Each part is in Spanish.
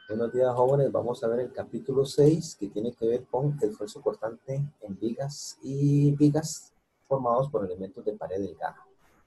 Buenos días, jóvenes. Vamos a ver el capítulo 6 que tiene que ver con el esfuerzo cortante en vigas y vigas formados por elementos de pared delgada.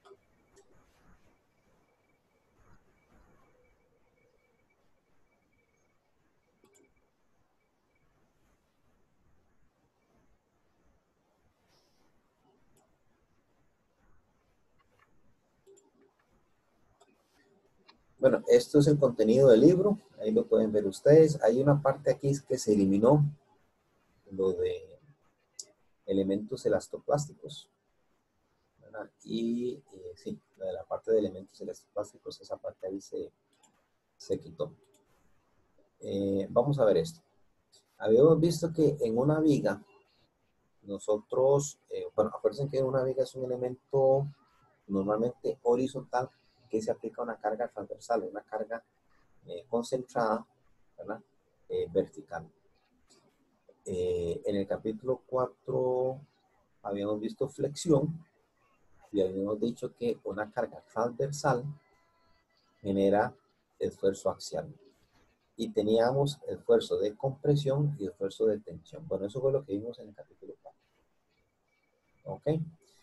Bueno, esto es el contenido del libro. Ahí lo pueden ver ustedes. Hay una parte aquí que se eliminó, lo de elementos elastoplásticos, ¿verdad? Y sí, la parte de elementos elastoplásticos, esa parte ahí se quitó. Vamos a ver esto. Habíamos visto que en una viga, nosotros, bueno, acuérdense que una viga es un elemento normalmente horizontal que se aplica a una carga transversal, una carga concentrada, ¿verdad? Vertical. En el capítulo 4 habíamos visto flexión y habíamos dicho que una carga transversal genera esfuerzo axial. Y teníamos esfuerzo de compresión y esfuerzo de tensión. Bueno, eso fue lo que vimos en el capítulo 4. ¿Ok?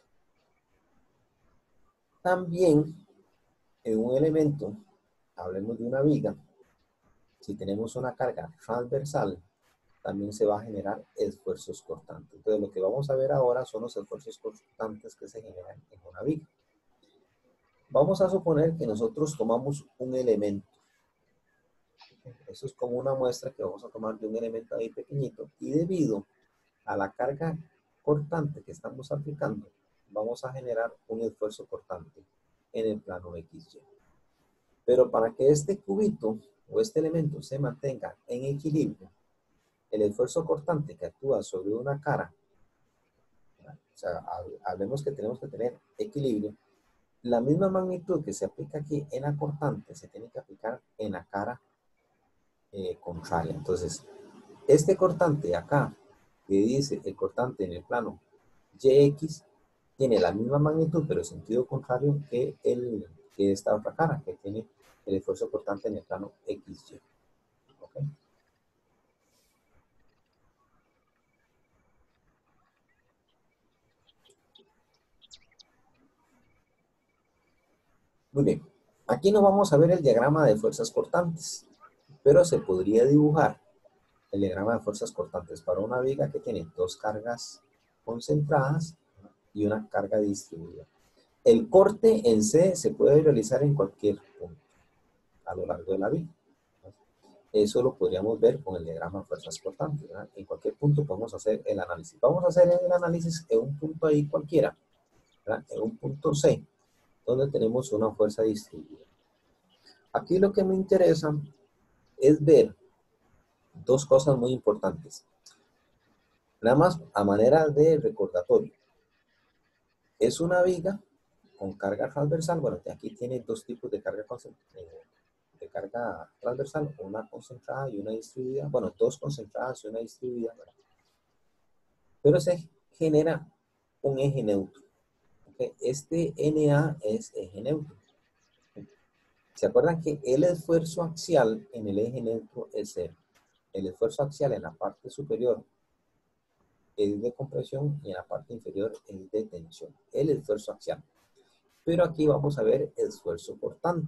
También en un elemento, hablemos de una viga, si tenemos una carga transversal, también se va a generar esfuerzos cortantes. Entonces, lo que vamos a ver ahora son los esfuerzos cortantes que se generan en una viga. Vamos a suponer que nosotros tomamos un elemento. Eso es como una muestra que vamos a tomar de un elemento ahí pequeñito y debido a la carga cortante que estamos aplicando, vamos a generar un esfuerzo cortante en el plano XY. Pero para que este cubito o este elemento se mantenga en equilibrio, el esfuerzo cortante que actúa sobre una cara, o sea, hablemos que tenemos que tener equilibrio, la misma magnitud que se aplica aquí en la cortante se tiene que aplicar en la cara contraria. Entonces, este cortante acá, que dice el cortante en el plano YX, tiene la misma magnitud, pero en sentido contrario que esta otra cara, que tiene el esfuerzo cortante en el plano XY. ¿Ok? Muy bien. Aquí no vamos a ver el diagrama de fuerzas cortantes, pero se podría dibujar el diagrama de fuerzas cortantes para una viga que tiene dos cargas concentradas y una carga distribuida. El corte en C se puede realizar en cualquier punto a lo largo de la viga. Eso lo podríamos ver con el diagrama de fuerzas cortantes, ¿verdad? En cualquier punto podemos hacer el análisis. Vamos a hacer el análisis en un punto ahí cualquiera, ¿verdad? En un punto C, donde tenemos una fuerza distribuida. Aquí lo que me interesa es ver dos cosas muy importantes. Nada más a manera de recordatorio. Es una viga con carga transversal. Bueno, aquí tiene dos tipos de carga transversal, una concentrada y una distribuida. Bueno, dos concentradas y una distribuida, ¿verdad? Pero se genera un eje neutro. ¿Okay? Este NA es eje neutro. ¿Se acuerdan que el esfuerzo axial en el eje neutro es cero? El esfuerzo axial en la parte superior es de compresión y en la parte inferior es de tensión. El esfuerzo axial. Pero aquí vamos a ver esfuerzo cortante.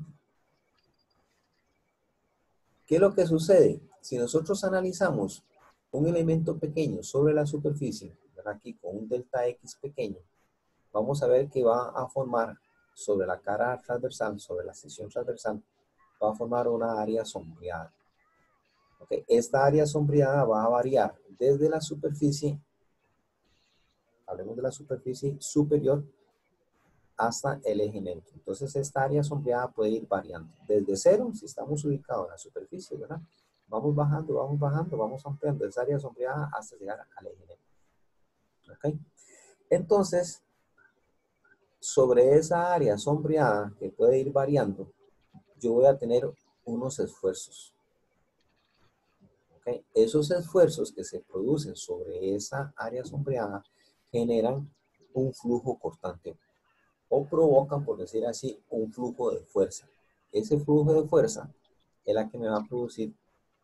¿Qué es lo que sucede? Si nosotros analizamos un elemento pequeño sobre la superficie, ¿verdad? Aquí con un delta X pequeño, vamos a ver que va a formar sobre la cara transversal, sobre la sección transversal, va a formar una área sombreada. ¿Okay? Esta área sombreada va a variar desde la superficie, hablemos de la superficie superior, hasta el eje neutro. Entonces esta área sombreada puede ir variando. Desde cero, si estamos ubicados en la superficie, ¿verdad? Vamos bajando, vamos ampliando esa área sombreada hasta llegar al eje neutro. ¿Okay? Entonces, sobre esa área sombreada que puede ir variando, yo voy a tener unos esfuerzos. ¿Okay? Esos esfuerzos que se producen sobre esa área sombreada generan un flujo cortante o provocan, por decir así, un flujo de fuerza. Ese flujo de fuerza es la que me va a producir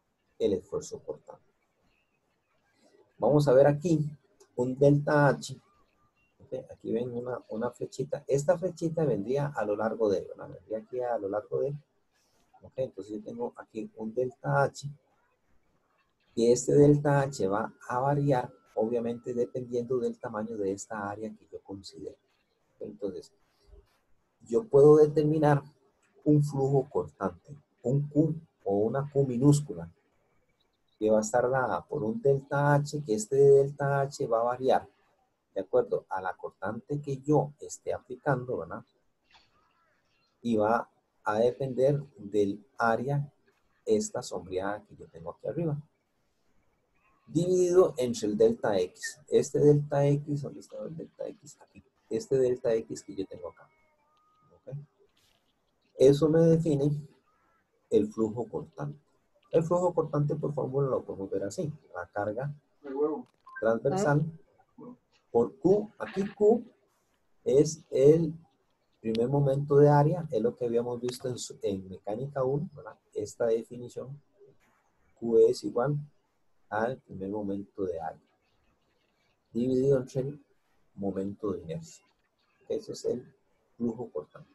el esfuerzo cortante. Vamos a ver aquí un delta H. ¿Okay? Aquí ven una flechita. Esta flechita vendría a lo largo de, ¿verdad? Vendría aquí a lo largo de. ¿Ok? Entonces yo tengo aquí un delta H. Y este delta H va a variar, obviamente, dependiendo del tamaño de esta área que yo considero. Entonces, yo puedo determinar un flujo cortante, un Q o una Q minúscula, que va a estar dada por un delta H, que este delta H va a variar de acuerdo a la cortante que yo esté aplicando, ¿verdad? Y va a depender del área, esta sombreada que yo tengo aquí arriba, dividido entre el delta X. Este delta X, ¿dónde está el delta X? Aquí. Este delta X que yo tengo acá. ¿Okay? Eso me define el flujo cortante. El flujo cortante por fórmula lo podemos ver así. La carga transversal por Q. Aquí Q es el primer momento de área. Es lo que habíamos visto en mecánica 1. ¿Verdad? Esta definición. Q es igual al primer momento de área, dividido entre el momento de inercia. Ese es el flujo cortante.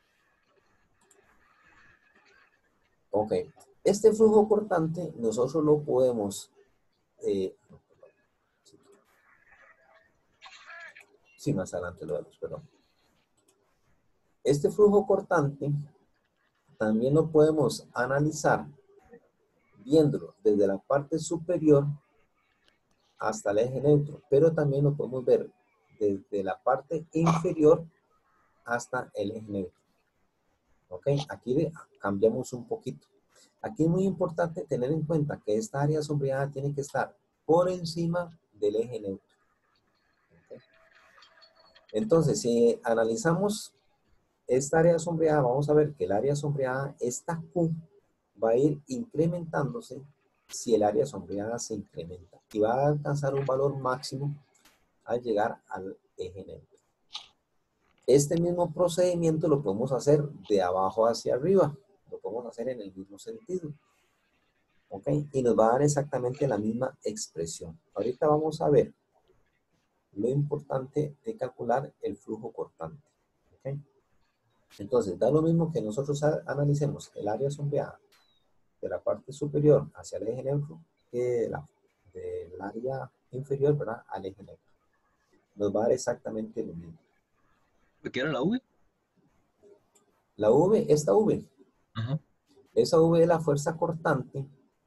Ok. Este flujo cortante nosotros lo podemos... sí, más adelante lo vemos, perdón. Este flujo cortante también lo podemos analizar viéndolo desde la parte superior hasta el eje neutro, pero también lo podemos ver desde la parte inferior hasta el eje neutro. Ok, aquí cambiamos un poquito. Aquí es muy importante tener en cuenta que esta área sombreada tiene que estar por encima del eje neutro. ¿Okay? Entonces, si analizamos esta área sombreada, vamos a ver que el área sombreada, esta Q, va a ir incrementándose si el área sombreada se incrementa. Y va a alcanzar un valor máximo al llegar al eje neutro. Este mismo procedimiento lo podemos hacer de abajo hacia arriba. Lo podemos hacer en el mismo sentido. ¿Ok? Y nos va a dar exactamente la misma expresión. Ahorita vamos a ver lo importante de calcular el flujo cortante. ¿Ok? Entonces, da lo mismo que nosotros analicemos el área sombreada de la parte superior hacia el eje neutro que del área inferior, ¿verdad? Al eje neutro. Nos va a dar exactamente lo mismo. ¿Qué era la V? La V, esta V. Ajá. Esa V es la fuerza cortante.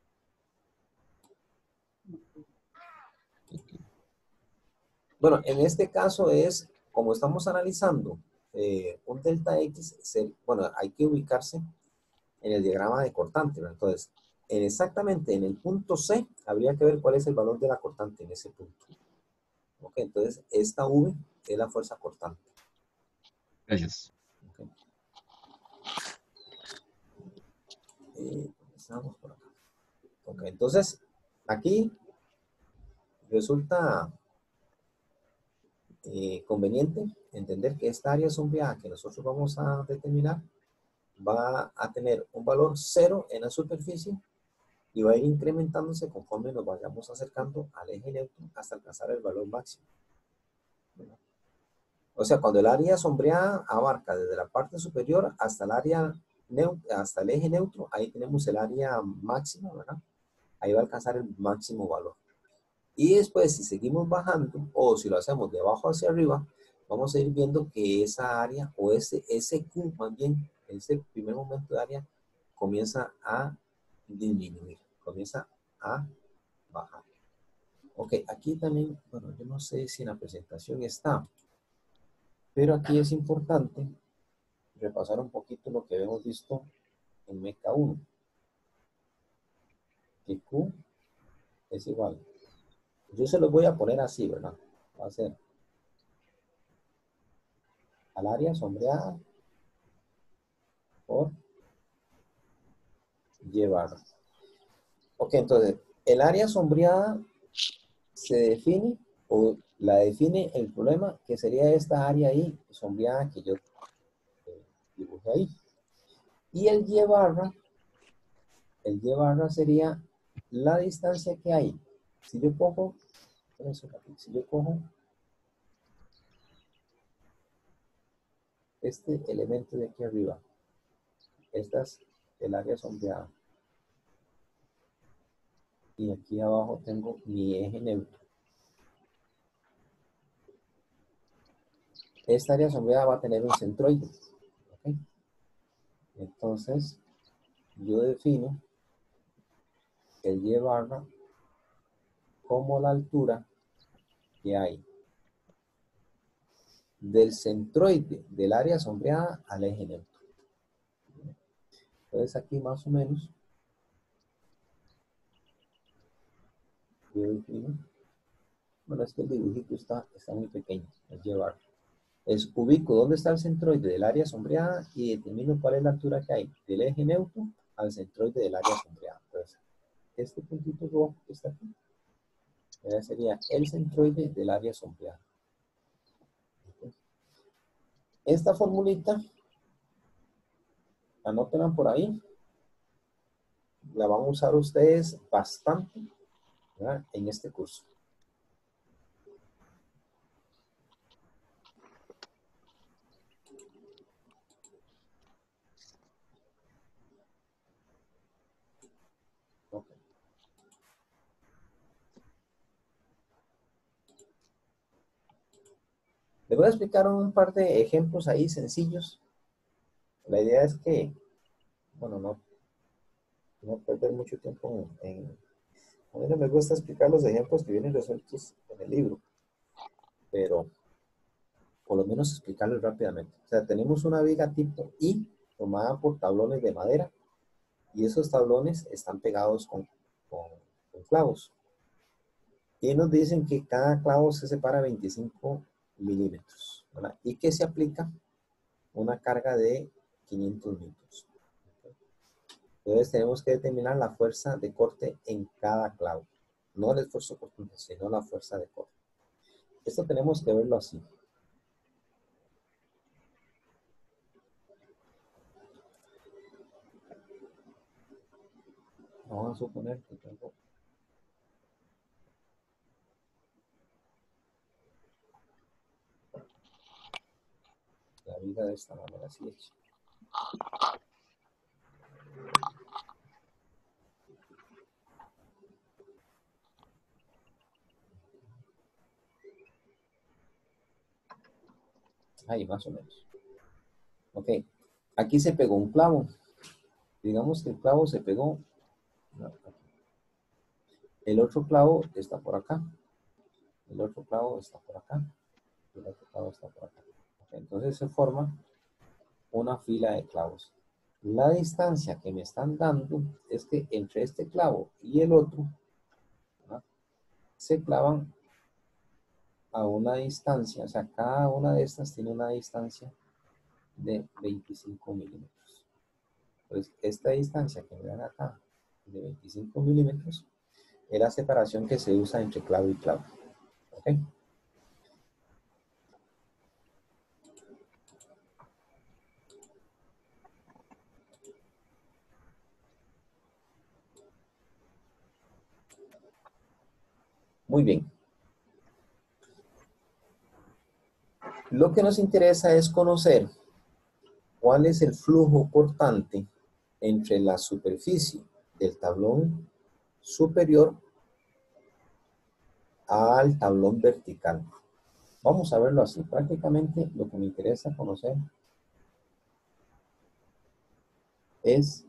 Bueno, en este caso es, como estamos analizando un delta X, bueno, hay que ubicarse en el diagrama de cortante, ¿verdad? Entonces, exactamente en el punto C, habría que ver cuál es el valor de la cortante en ese punto. Ok, entonces esta V es la fuerza cortante. Gracias. Okay. Estamos por acá. Ok, entonces aquí resulta conveniente entender que esta área sombreada que nosotros vamos a determinar va a tener un valor 0 en la superficie y va a ir incrementándose conforme nos vayamos acercando al eje neutro hasta alcanzar el valor máximo. O sea, cuando el área sombreada abarca desde la parte superior hasta el área hasta el eje neutro, ahí tenemos el área máxima, ¿verdad? Ahí va a alcanzar el máximo valor. Y después, si seguimos bajando, o si lo hacemos de abajo hacia arriba, vamos a ir viendo que esa área, o ese Q más bien, ese primer momento de área, comienza a disminuir, comienza a bajar. Ok, aquí también, bueno, yo no sé si en la presentación está, pero aquí es importante repasar un poquito lo que habíamos visto en Meca 1. Que Q es igual. Yo se los voy a poner así, ¿verdad? Va a ser al área sombreada por Y barra. Ok, entonces, el área sombreada se define, o la define el problema, que sería esta área ahí, sombreada que yo dibujé ahí. Y el Y barra sería la distancia que hay. Si yo cojo, si yo cojo este elemento de aquí arriba, esta es el área sombreada. Y aquí abajo tengo mi eje neutro. Esta área sombreada va a tener un centroide. ¿Okay? Entonces, yo defino el y barra como la altura que hay del centroide del área sombreada al eje neutro. Entonces aquí más o menos yo defino, bueno, es que el dibujito está muy pequeño, es llevar. Es ubico dónde está el centroide del área sombreada y determino cuál es la altura que hay del eje neutro al centroide del área sombreada. Entonces, este puntito rojo que está aquí, sería el centroide del área sombreada. Esta formulita, anótenla por ahí, la van a usar ustedes bastante, ¿verdad?, en este curso. Okay. Les voy a explicar un par de ejemplos ahí sencillos. La idea es que, bueno, no perder mucho tiempo a mí no me gusta explicar los ejemplos que vienen resueltos en el libro, pero por lo menos explicarlos rápidamente. O sea, tenemos una viga tipo I formada por tablones de madera y esos tablones están pegados con clavos. Y nos dicen que cada clavo se separa 25 milímetros, ¿verdad? Y que se aplica una carga de 500 newtons. Entonces tenemos que determinar la fuerza de corte en cada clavo. No el esfuerzo cortante, sino la fuerza de corte. Esto tenemos que verlo así. Vamos a suponer que tengo la viga de esta manera, así hecha. Ahí, más o menos. Ok. Aquí se pegó un clavo. Digamos que el clavo se pegó. El otro clavo está por acá. El otro clavo está por acá. El otro clavo está por acá. Okay. Entonces se forma una fila de clavos. La distancia que me están dando es que entre este clavo y el otro, ¿verdad?, se clavan a una distancia, o sea, cada una de estas tiene una distancia de 25 milímetros. Entonces, esta distancia que me dan acá de 25 milímetros es la separación que se usa entre clavo y clavo. ¿Ok? Muy bien. Lo que nos interesa es conocer cuál es el flujo cortante entre la superficie del tablón superior al tablón vertical. Vamos a verlo así. Prácticamente lo que me interesa conocer es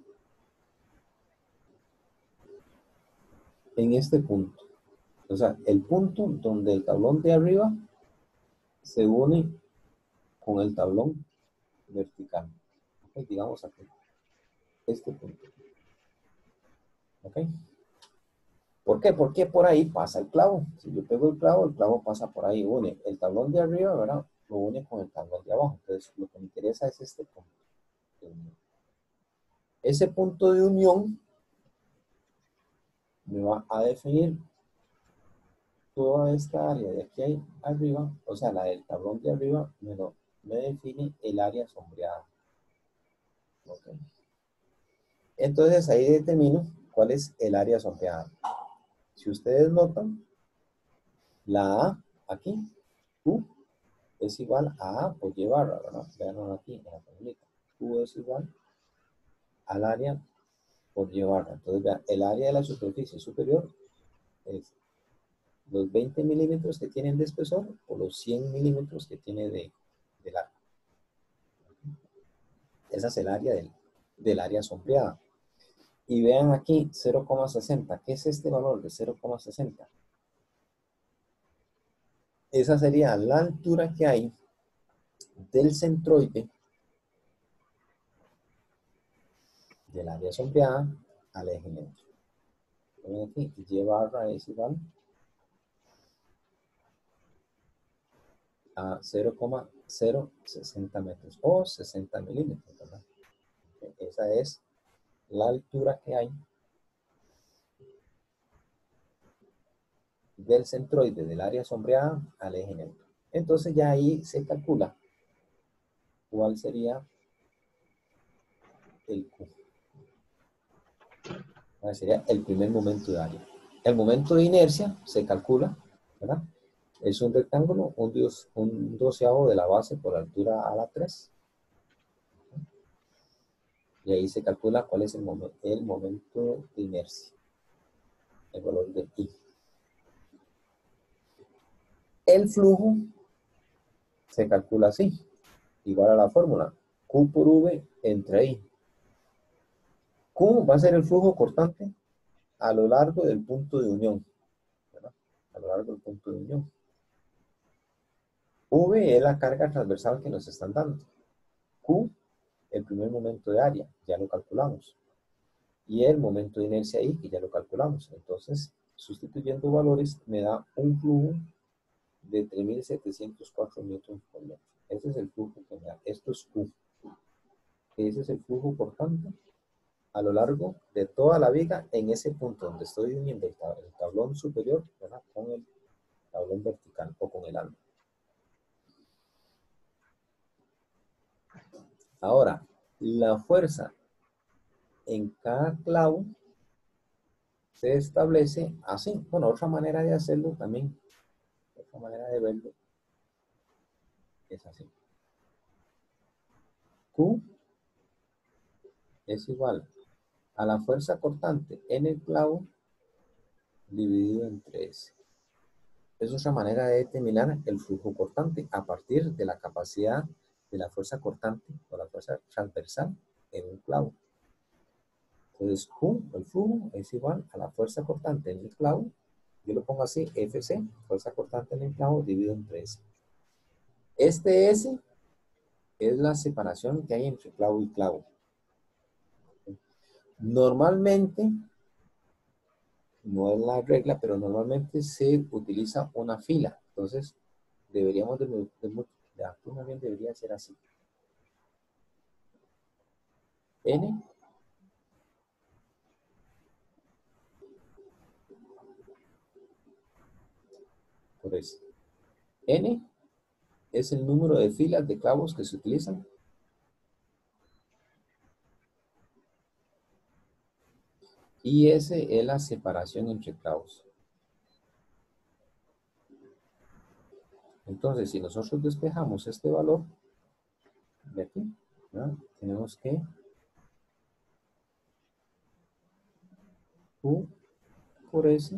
en este punto. O sea, el punto donde el tablón de arriba se une con el tablón vertical. ¿Ok? Digamos aquí. Este punto. ¿Ok? ¿Por qué? Porque por ahí pasa el clavo. Si yo pego el clavo pasa por ahí, une el tablón de arriba, ¿verdad?, lo une con el tablón de abajo. Entonces, lo que me interesa es este punto de unión. Ese punto de unión me va a definir toda esta área de aquí arriba, o sea, la del tablón de arriba, me define el área sombreada. ¿Okay? Entonces, ahí determino cuál es el área sombreada. Si ustedes notan, la A aquí, Q, es igual a A por Y barra, ¿verdad? Vean aquí en la formulita. Q es igual al área por Y barra. Entonces, vean, el área de la superficie superior es los 20 milímetros que tienen de espesor por los 100 milímetros que tiene de largo. Esa es el área del área sombreada. Y vean aquí 0,60. ¿Qué es este valor de 0,60? Esa sería la altura que hay del centroide del área sombreada al eje neutro. Ven aquí, Y barra es igual a 0,060 metros o 60 milímetros, ¿verdad? Esa es la altura que hay del centroide del área sombreada al eje neutro. Entonces ya ahí se calcula cuál sería el Q. Sería el primer momento de área. El momento de inercia se calcula, ¿verdad? Es un rectángulo, un doceavo de la base por altura a la 3. Y ahí se calcula cuál es el momento de inercia. El valor de I. El flujo se calcula así. Igual a la fórmula. Q por V entre I. Q va a ser el flujo cortante a lo largo del punto de unión, ¿verdad? A lo largo del punto de unión. V es la carga transversal que nos están dando. Q, el primer momento de área, ya lo calculamos. Y el momento de inercia ahí, que ya lo calculamos. Entonces, sustituyendo valores, me da un flujo de 3.704 newtons por metro. Ese es el flujo que me da. Esto es Q. Ese es el flujo cortante a lo largo de toda la viga en ese punto donde estoy uniendo el tablón superior, ¿verdad?, con el tablón vertical o con el alma. Ahora, la fuerza en cada clavo se establece así. Bueno, otra manera de hacerlo también, otra manera de verlo, es así. Q es igual a la fuerza cortante en el clavo dividido entre S. Es otra manera de determinar el flujo cortante a partir de la capacidad de la fuerza cortante o la fuerza transversal en un clavo. Entonces, Q, el flujo, es igual a la fuerza cortante en el clavo. Yo lo pongo así, FC, fuerza cortante en el clavo, dividido entre S. Este S es la separación que hay entre clavo y clavo. Normalmente, no es la regla, pero normalmente se utiliza una fila. Entonces, deberíamos más bien debería ser así. N por S. N es el número de filas de clavos que se utilizan. Y S es la separación entre clavos. Entonces, si nosotros despejamos este valor de aquí, ¿no?, tenemos que Q por S,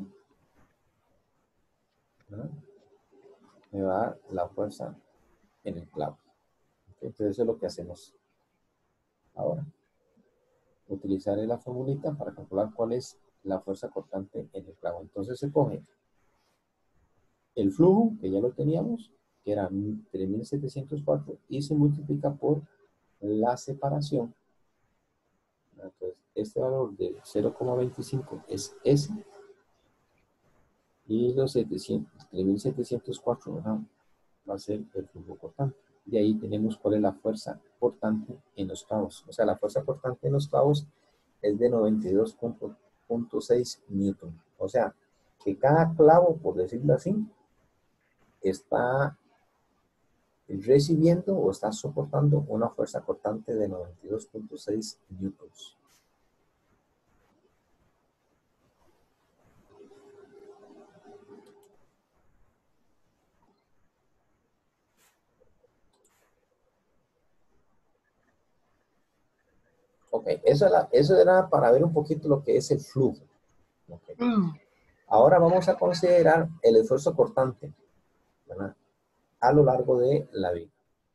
¿no?, me va a dar la fuerza en el clavo. Entonces, eso es lo que hacemos ahora. Utilizar la formulita para calcular cuál es la fuerza cortante en el clavo. Entonces, se coge el flujo, que ya lo teníamos, que era 3.704, y se multiplica por la separación. Entonces, este valor de 0,25 es S, y los 3.704, ¿no?, va a ser el flujo cortante. De ahí tenemos cuál es la fuerza cortante en los clavos. O sea, la fuerza cortante en los clavos es de 92,6 newton. O sea, que cada clavo, por decirlo así, está recibiendo o está soportando una fuerza cortante de 92,6 newtons. Ok, eso era para ver un poquito lo que es el flujo. Okay. Ahora vamos a considerar el esfuerzo cortante, ¿verdad?, a lo largo de la viga.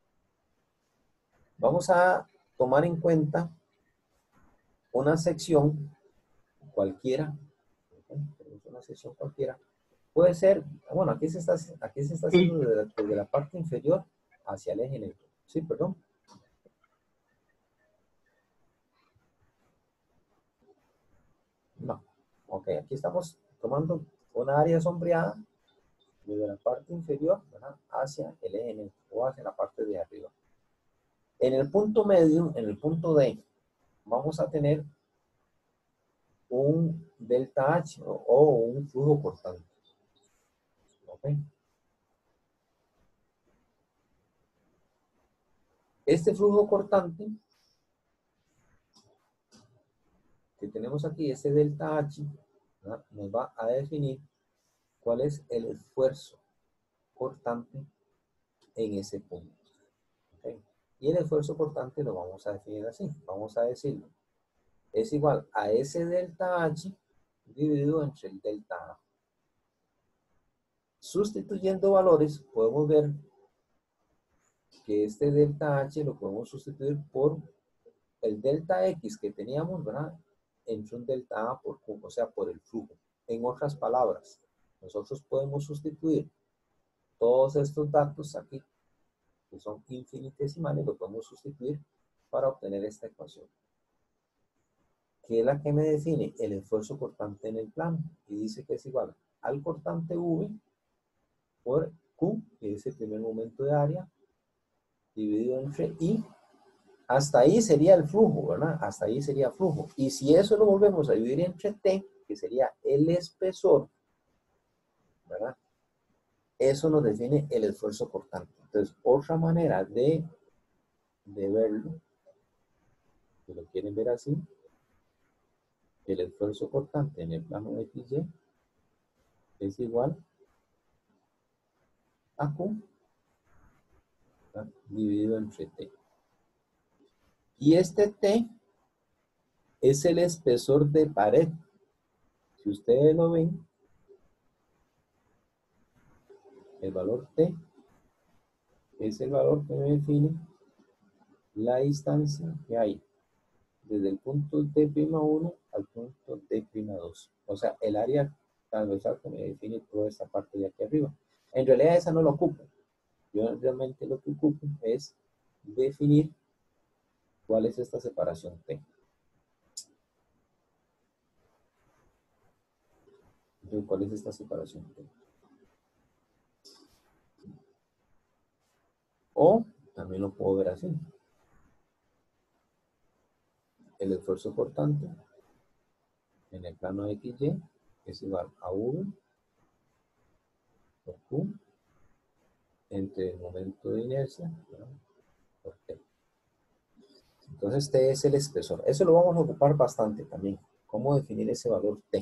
Vamos a tomar en cuenta una sección cualquiera. ¿Okay? Una sección cualquiera. Puede ser, bueno, aquí se está haciendo desde la parte inferior hacia el eje neutro. Sí, perdón. No. Ok, aquí estamos tomando una área sombreada desde la parte inferior, ¿verdad?, hacia el eje neutro o hacia la parte de arriba. En el punto medio, en el punto D, vamos a tener un delta H o un flujo cortante. ¿Okay? Este flujo cortante que tenemos aquí, este delta H, ¿verdad?, nos va a definir cuál es el esfuerzo cortante en ese punto. ¿Okay? Y el esfuerzo cortante lo vamos a definir así. Vamos a decirlo. Es igual a ese delta H dividido entre el delta A. Sustituyendo valores, podemos ver que este delta H lo podemos sustituir por el delta X que teníamos, ¿verdad?, entre un delta A por Q, o sea, por el flujo. En otras palabras, nosotros podemos sustituir todos estos datos aquí, que son infinitesimales, lo podemos sustituir para obtener esta ecuación, que es la que me define el esfuerzo cortante en el plano, y dice que es igual al cortante V por Q, que es el primer momento de área, dividido entre I. Hasta ahí sería el flujo, ¿verdad? Hasta ahí sería flujo. Y si eso lo volvemos a dividir entre T, que sería el espesor, ¿verdad?, eso nos define el esfuerzo cortante. Entonces, otra manera de verlo, si lo quieren ver así, el esfuerzo cortante en el plano XY es igual a Q, ¿verdad?, dividido entre T. Y este T es el espesor de pared. Si ustedes lo ven, el valor T es el valor que me define la distancia que hay desde el punto D'1 al punto D'2. O sea, el área transversal que me define toda esta parte de aquí arriba. En realidad esa no lo ocupo. Yo realmente lo que ocupo es definir cuál es esta separación T. Entonces, ¿cuál es esta separación T? O también lo puedo ver así. El esfuerzo cortante en el plano XY es igual a V por Q entre el momento de inercia, ¿verdad?, por T. Entonces T es el espesor. Eso lo vamos a ocupar bastante también. ¿Cómo definir ese valor T?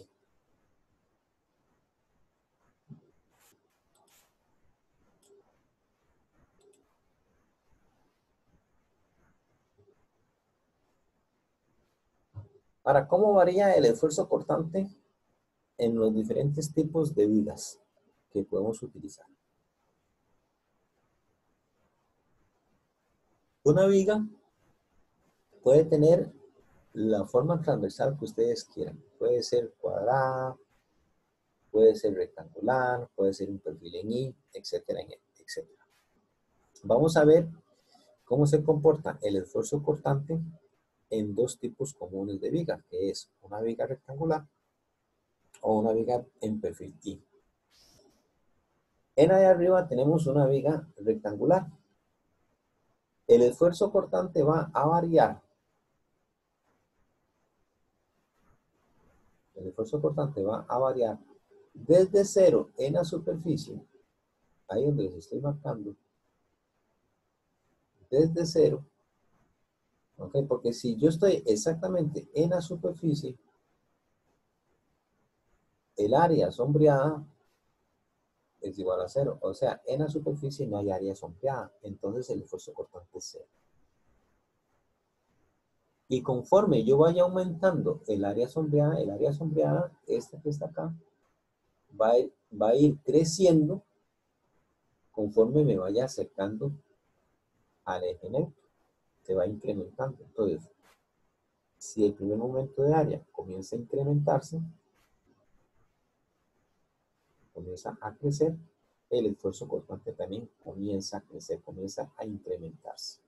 Ahora, ¿cómo varía el esfuerzo cortante en los diferentes tipos de vigas que podemos utilizar? Una viga puede tener la forma transversal que ustedes quieran. Puede ser cuadrada, puede ser rectangular, puede ser un perfil en I, etcétera, etcétera. Vamos a ver cómo se comporta el esfuerzo cortante en dos tipos comunes de viga, que es una viga rectangular o una viga en perfil I. En ahí arriba tenemos una viga rectangular. El esfuerzo cortante va a variar. El esfuerzo cortante va a variar desde 0 en la superficie, ahí donde les estoy marcando, desde 0, ¿ok? Porque si yo estoy exactamente en la superficie, el área sombreada es igual a 0. O sea, en la superficie no hay área sombreada, entonces el esfuerzo cortante es 0. Y conforme yo vaya aumentando el área sombreada, esta que está acá, va a ir creciendo conforme me vaya acercando al eje neutro. Se va incrementando. Entonces, si el primer momento de área comienza a incrementarse, comienza a crecer, el esfuerzo cortante también comienza a crecer, comienza a incrementarse.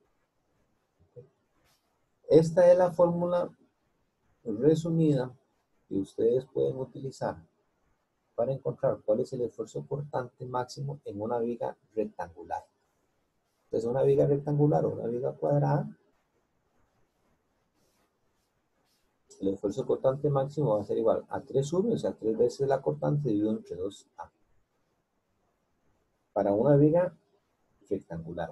Esta es la fórmula resumida que ustedes pueden utilizar para encontrar cuál es el esfuerzo cortante máximo en una viga rectangular. Entonces, una viga rectangular o una viga cuadrada, el esfuerzo cortante máximo va a ser igual a 3V, o sea, 3 veces la cortante dividido entre 2A. Para una viga rectangular.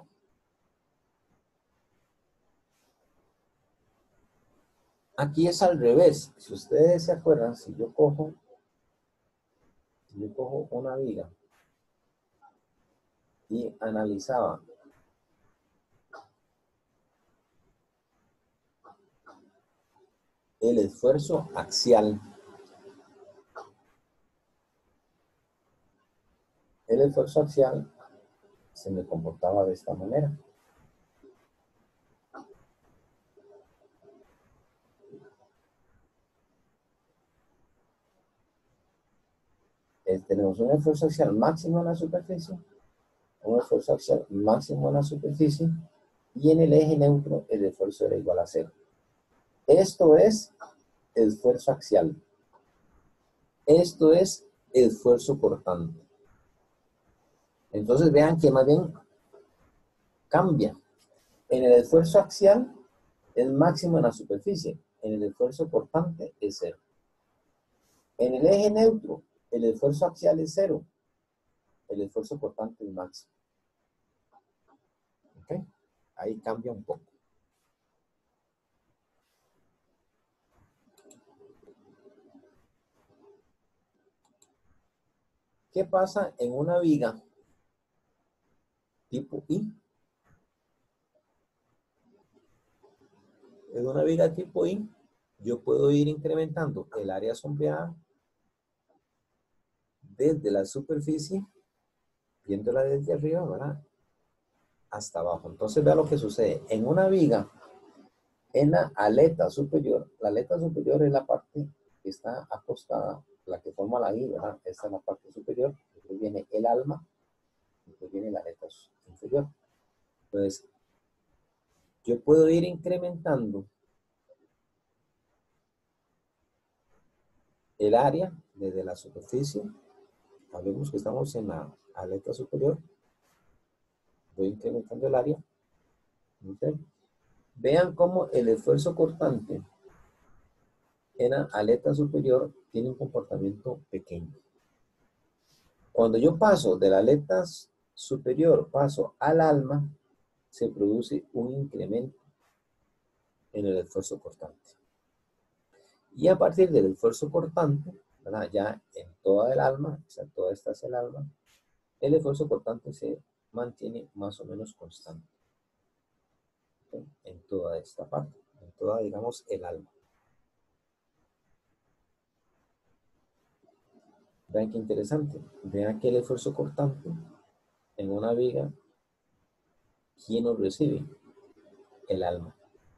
Aquí es al revés. Si ustedes se acuerdan, si yo cojo una viga y analizaba el esfuerzo axial, se me comportaba de esta manera. Tenemos un esfuerzo axial máximo en la superficie, un esfuerzo axial máximo en la superficie, y en el eje neutro el esfuerzo era igual a 0. Esto es esfuerzo axial. Esto es esfuerzo cortante. Entonces vean que más bien cambia. En el esfuerzo axial es máximo en la superficie. En el esfuerzo cortante es 0. En el eje neutro, el esfuerzo axial es 0. El esfuerzo cortante es máximo. ¿Ok? Ahí cambia un poco. ¿Qué pasa en una viga tipo I? En una viga tipo I, yo puedo ir incrementando el área sombreada desde la superficie, viéndola desde arriba, ¿verdad? Hasta abajo. Entonces, vea lo que sucede. En una viga, en la aleta superior es la parte que está acostada, la que forma la I, ¿verdad? Esta es la parte superior. Después viene el alma, después viene la aleta inferior. Entonces, yo puedo ir incrementando el área desde la superficie. Hablemos que estamos en la aleta superior. Voy incrementando el área. ¿Okay? Vean cómo el esfuerzo cortante en la aleta superior tiene un comportamiento pequeño. Cuando yo paso de la aleta superior, paso al alma, se produce un incremento en el esfuerzo cortante. Y a partir del esfuerzo cortante, ¿verdad? Ya en toda el alma, o sea, toda esta es el alma, el esfuerzo cortante se mantiene más o menos constante. ¿Okay? En toda esta parte, en toda, digamos, el alma. Vean qué interesante. Vean que el esfuerzo cortante en una viga, ¿quién lo recibe? El alma.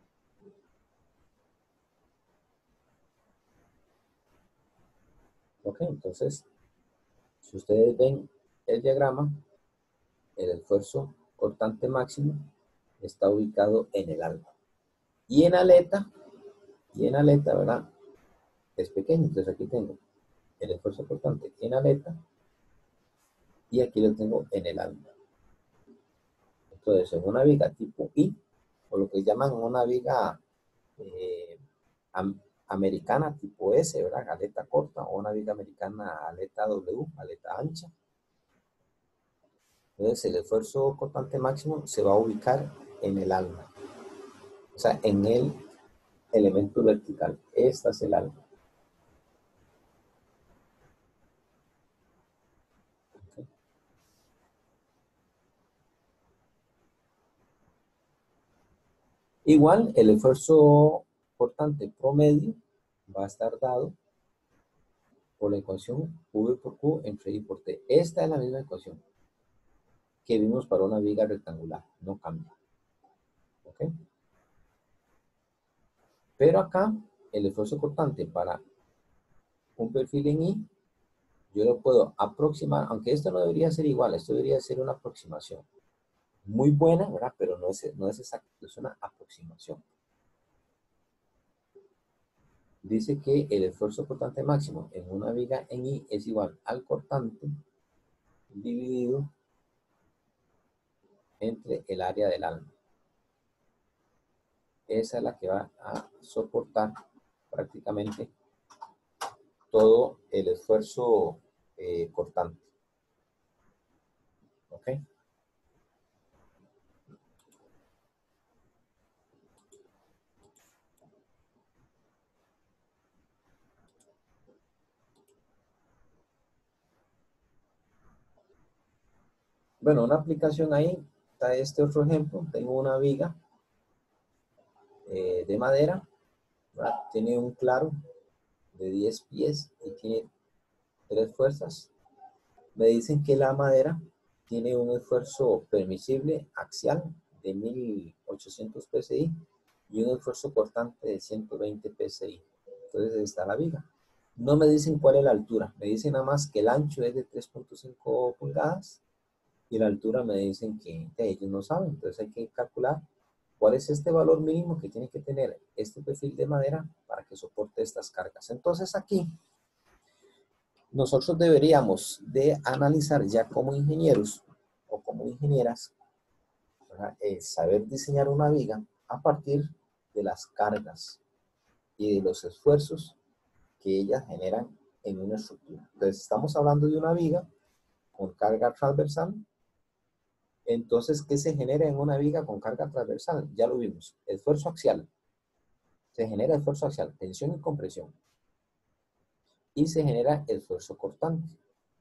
Ok, entonces, si ustedes ven el diagrama, el esfuerzo cortante máximo está ubicado en el alma. Y en aleta, ¿verdad? Es pequeño. Entonces aquí tengo el esfuerzo cortante en aleta y aquí lo tengo en el alma. Entonces, en una viga tipo I, o lo que llaman una viga americana tipo S, ¿verdad? Aleta corta, o una viga americana aleta W, aleta ancha. Entonces, el esfuerzo cortante máximo se va a ubicar en el alma. O sea, en el elemento vertical. Esta es el alma. Okay. Igual, el esfuerzo cortante promedio va a estar dado por la ecuación V por Q entre I por T. Esta es la misma ecuación que vimos para una viga rectangular, no cambia. ¿Ok? Pero acá, el esfuerzo cortante para un perfil en I, yo lo puedo aproximar, aunque esto no debería ser igual, esto debería ser una aproximación. Muy buena, ¿verdad? Pero no es exacto, es una aproximación. Dice que el esfuerzo cortante máximo en una viga en I es igual al cortante dividido entre el área del alma. Esa es la que va a soportar prácticamente todo el esfuerzo cortante. ¿Ok? Bueno, una aplicación ahí, está este otro ejemplo. Tengo una viga de madera, ¿verdad? Tiene un claro de 10 pies y tiene 3 fuerzas. Me dicen que la madera tiene un esfuerzo permisible axial de 1800 psi y un esfuerzo cortante de 120 psi. Entonces está la viga. No me dicen cuál es la altura, me dicen nada más que el ancho es de 3.5 pulgadas y la altura me dicen que ellos no saben. Entonces hay que calcular cuál es este valor mínimo que tiene que tener este perfil de madera para que soporte estas cargas. Entonces aquí nosotros deberíamos de analizar ya como ingenieros o como ingenieras, saber diseñar una viga a partir de las cargas y de los esfuerzos que ellas generan en una estructura. Entonces estamos hablando de una viga con carga transversal. Entonces, ¿qué se genera en una viga con carga transversal? Ya lo vimos, esfuerzo axial. Se genera esfuerzo axial, tensión y compresión. Y se genera esfuerzo cortante.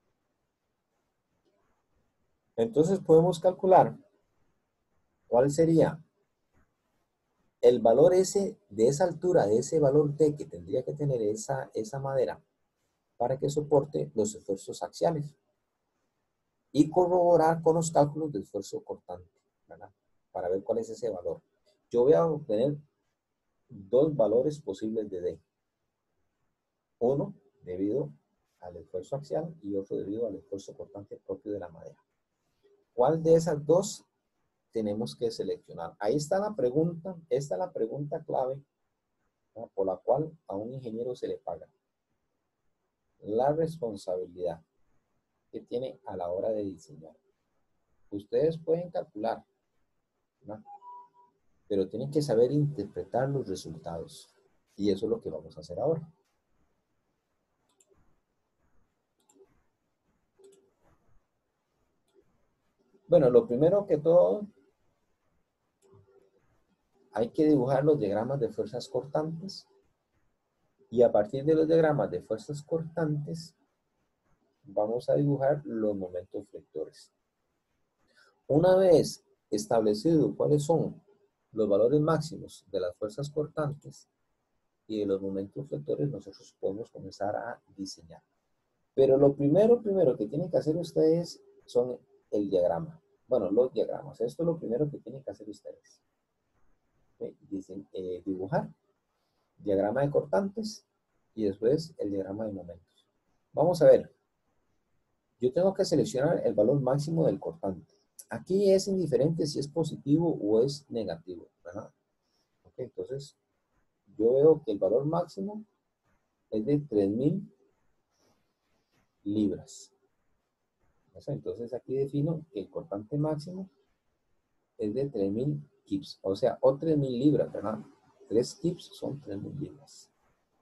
Entonces podemos calcular cuál sería el valor ese de esa altura, de ese valor T que tendría que tener esa madera para que soporte los esfuerzos axiales. Y corroborar con los cálculos de esfuerzo cortante, ¿verdad? Para ver cuál es ese valor. Yo voy a obtener dos valores posibles de D. Uno debido al esfuerzo axial y otro debido al esfuerzo cortante propio de la madera. ¿Cuál de esas dos tenemos que seleccionar? Ahí está la pregunta, esta es la pregunta clave, ¿no?, por la cual a un ingeniero se le paga. La responsabilidad que tiene a la hora de diseñar. Ustedes pueden calcular, ¿no?, pero tienen que saber interpretar los resultados. Y eso es lo que vamos a hacer ahora. Bueno, lo primero que todo, hay que dibujar los diagramas de fuerzas cortantes. Y a partir de los diagramas de fuerzas cortantes, vamos a dibujar los momentos flectores. Una vez establecido cuáles son los valores máximos de las fuerzas cortantes y de los momentos flectores, nosotros podemos comenzar a diseñar. Pero lo primero que tienen que hacer ustedes son el diagrama. Bueno, los diagramas. Esto es lo primero que tienen que hacer ustedes. Dicen dibujar diagrama de cortantes y después el diagrama de momentos. Vamos a ver. Yo tengo que seleccionar el valor máximo del cortante. Aquí es indiferente si es positivo o es negativo, ¿verdad? Okay, entonces, yo veo que el valor máximo es de 3000 libras. Entonces, aquí defino que el cortante máximo es de 3000 kips, o sea, o 3000 libras, ¿verdad? 3 kips son 3000 libras.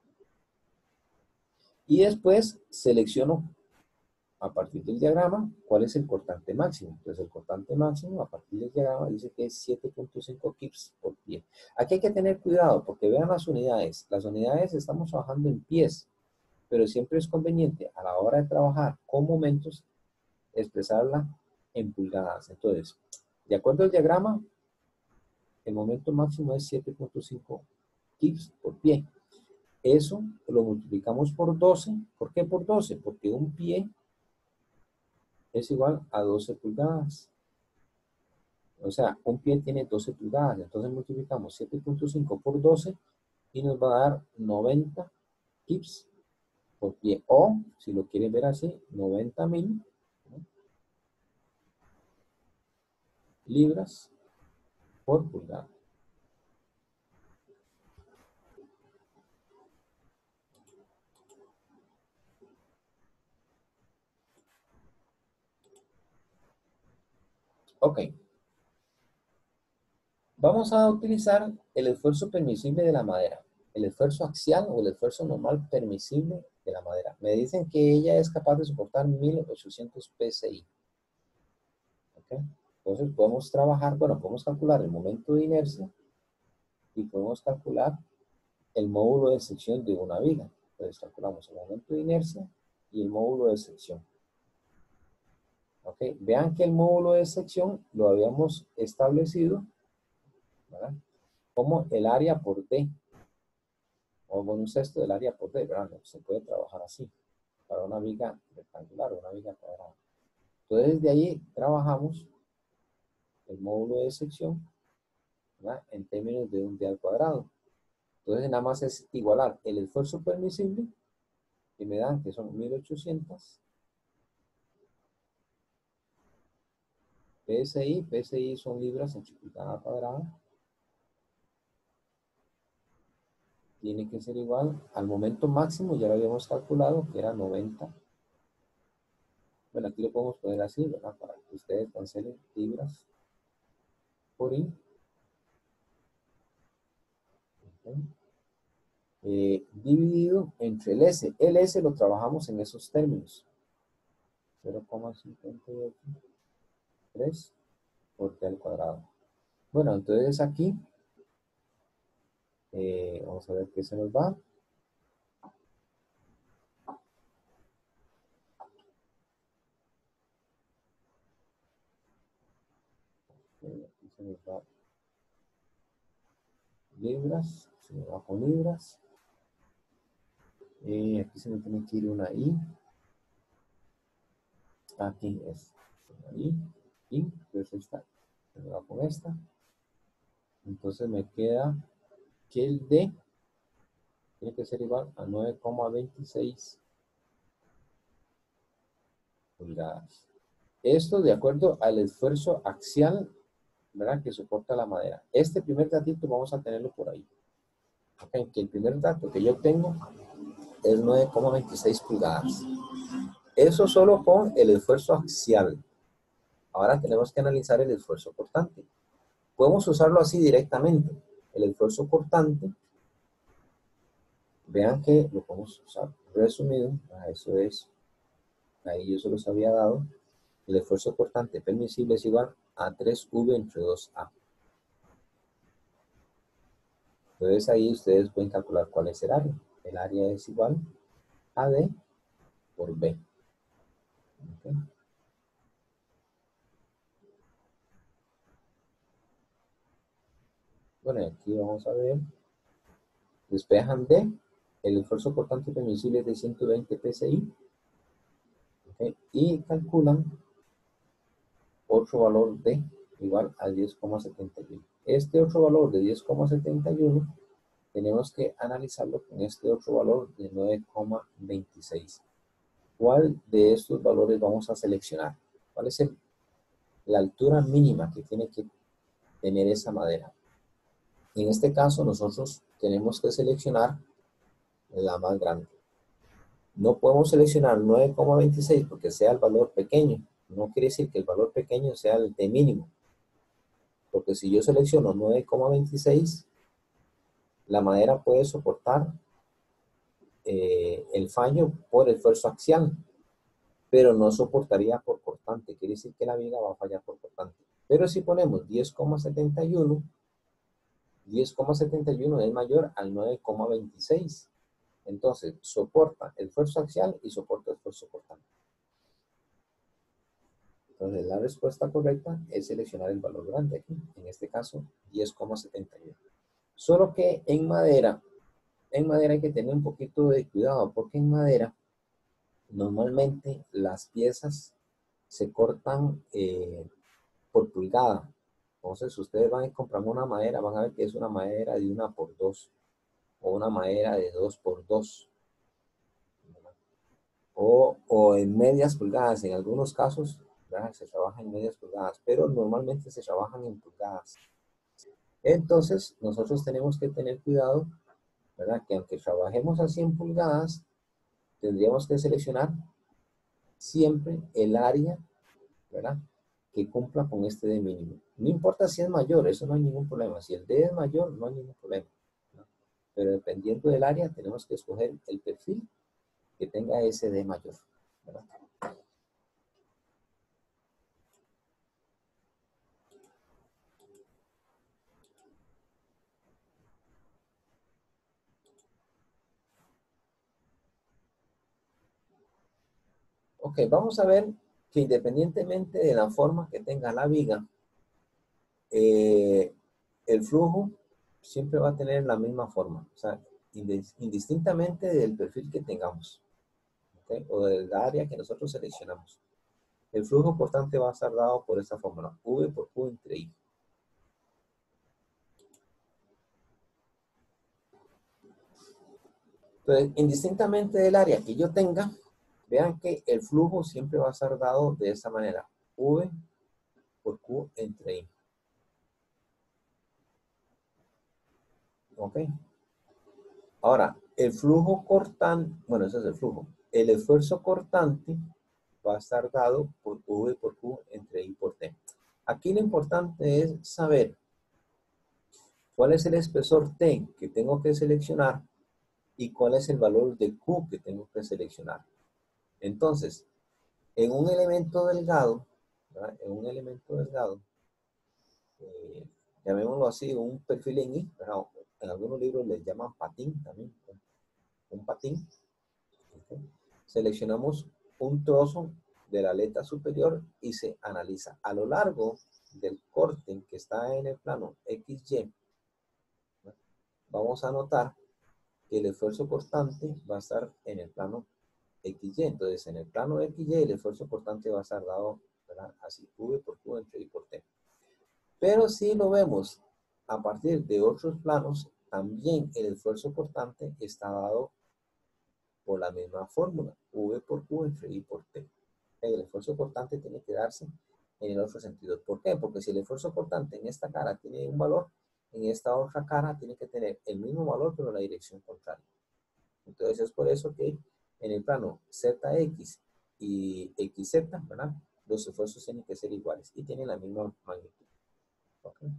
Y después selecciono a partir del diagrama cuál es el cortante máximo. Entonces el cortante máximo a partir del diagrama dice que es 7.5 kips por pie. Aquí hay que tener cuidado porque vean las unidades. Las unidades estamos trabajando en pies, pero siempre es conveniente a la hora de trabajar con momentos expresarla en pulgadas. Entonces, de acuerdo al diagrama, el momento máximo es 7.5 kips por pie. Eso lo multiplicamos por 12. ¿Por qué por 12? Porque un pie es igual a 12 pulgadas. O sea, un pie tiene 12 pulgadas. Entonces multiplicamos 7.5 por 12 y nos va a dar 90 kips por pie. O, si lo quieren ver así, 90.000, ¿no?, libras por pulgada. Ok. Vamos a utilizar el esfuerzo permisible de la madera. El esfuerzo axial o el esfuerzo normal permisible de la madera. Me dicen que ella es capaz de soportar 1800 psi. ¿Ok? Entonces podemos trabajar, bueno, podemos calcular el momento de inercia y podemos calcular el módulo de sección de una viga. Entonces calculamos el momento de inercia y el módulo de sección. ¿Ok? Vean que el módulo de sección lo habíamos establecido, ¿verdad?, como el área por D, o con un sexto del área por D, ¿verdad? Se puede trabajar así, para una viga rectangular o una viga cuadrada. Entonces de ahí trabajamos el módulo de sección, ¿verdad?, en términos de un D al cuadrado. Entonces nada más es igualar el esfuerzo permisible, que me dan que son 1800 PSI. PSI son libras en pulgada cuadrada. Tiene que ser igual al momento máximo, ya lo habíamos calculado, que era 90. Bueno, aquí lo podemos poner así, ¿verdad?, para que ustedes cancelen libras por I. Dividido entre el S. El S lo trabajamos en esos términos. 0,583 por T al cuadrado. Bueno, entonces aquí vamos a ver qué se nos va. Aquí se nos va libras, se nos va con libras. Aquí se me tiene que ir una I. Aquí es una I. Entonces esta se me va con esta. Entonces me queda que el D tiene que ser igual a 9,26 pulgadas. Esto de acuerdo al esfuerzo axial, ¿verdad?, que soporta la madera. Este primer datito vamos a tenerlo por ahí. Okay, que el primer dato que yo tengo es 9,26 pulgadas. Eso solo con el esfuerzo axial. Ahora tenemos que analizar el esfuerzo cortante. Podemos usarlo así directamente. El esfuerzo cortante, vean que lo podemos usar resumido. Eso es, ahí yo se los había dado. El esfuerzo cortante permisible es igual a 3V entre 2A. Entonces ahí ustedes pueden calcular cuál es el área. El área es igual a D por B. ¿Okay? Bueno, aquí vamos a ver. Despejan D. El esfuerzo cortante permisible es de 120 psi. ¿Okay? Y calculan otro valor D igual a 10,71. Este otro valor de 10,71 tenemos que analizarlo con este otro valor de 9,26. ¿Cuál de estos valores vamos a seleccionar? ¿Cuál es la altura mínima que tiene que tener esa madera? En este caso nosotros tenemos que seleccionar la más grande. No podemos seleccionar 9,26 porque sea el valor pequeño. No quiere decir que el valor pequeño sea el de mínimo. Porque si yo selecciono 9,26, la madera puede soportar el fallo por esfuerzo axial, pero no soportaría por cortante. Quiere decir que la viga va a fallar por cortante. Pero si ponemos 10,71, 10,71 es mayor al 9,26. Entonces, soporta el esfuerzo axial y soporta el esfuerzo cortante. Entonces, la respuesta correcta es seleccionar el valor grande aquí. En este caso, 10,71. Solo que en madera hay que tener un poquito de cuidado, porque en madera normalmente las piezas se cortan por pulgada. Entonces, ustedes van a comprar una madera, van a ver que es una madera de 1 por 2 o una madera de 2 por 2 o en medias pulgadas. En algunos casos, ¿verdad? Se trabaja en medias pulgadas, pero normalmente se trabajan en pulgadas. Entonces, nosotros tenemos que tener cuidado, ¿verdad? Que aunque trabajemos a 100 pulgadas, tendríamos que seleccionar siempre el área, ¿verdad? Que cumpla con este D mínimo. No importa si es mayor, eso no hay ningún problema. Si el D es mayor, no hay ningún problema, ¿no? Pero dependiendo del área, tenemos que escoger el perfil que tenga ese D mayor, ¿verdad? Ok, vamos a ver que independientemente de la forma que tenga la viga, eh, el flujo siempre va a tener la misma forma, o sea, indistintamente del perfil que tengamos, ¿okay? O del área que nosotros seleccionamos. El flujo constante va a estar dado por esta fórmula, V por Q entre I. Entonces, indistintamente del área que yo tenga, vean que el flujo siempre va a estar dado de esta manera, V por Q entre I. ¿Ok? Ahora, el flujo cortante, bueno, ese es el flujo. El esfuerzo cortante va a estar dado por V por Q entre I por T. Aquí lo importante es saber cuál es el espesor T que tengo que seleccionar y cuál es el valor de Q que tengo que seleccionar. Entonces, en un elemento delgado, ¿verdad? En un elemento delgado, eh, llamémoslo así, un perfil en I, ¿verdad? En algunos libros les llaman patín también, ¿verdad? Un patín. ¿Okay? Seleccionamos un trozo de la aleta superior y se analiza a lo largo del corte que está en el plano XY. Vamos a notar que el esfuerzo cortante va a estar en el plano XY. Entonces, en el plano XY, el esfuerzo cortante va a estar dado, ¿verdad? Así, V por Q entre I por T. Pero si lo vemos a partir de otros planos, también el esfuerzo cortante está dado por la misma fórmula, V por Q entre I por T. El esfuerzo cortante tiene que darse en el otro sentido. ¿Por qué? Porque si el esfuerzo cortante en esta cara tiene un valor, en esta otra cara tiene que tener el mismo valor, pero en la dirección contraria. Entonces es por eso que en el plano ZX y XZ, ¿verdad? Los esfuerzos tienen que ser iguales y tienen la misma magnitud. ¿Okay?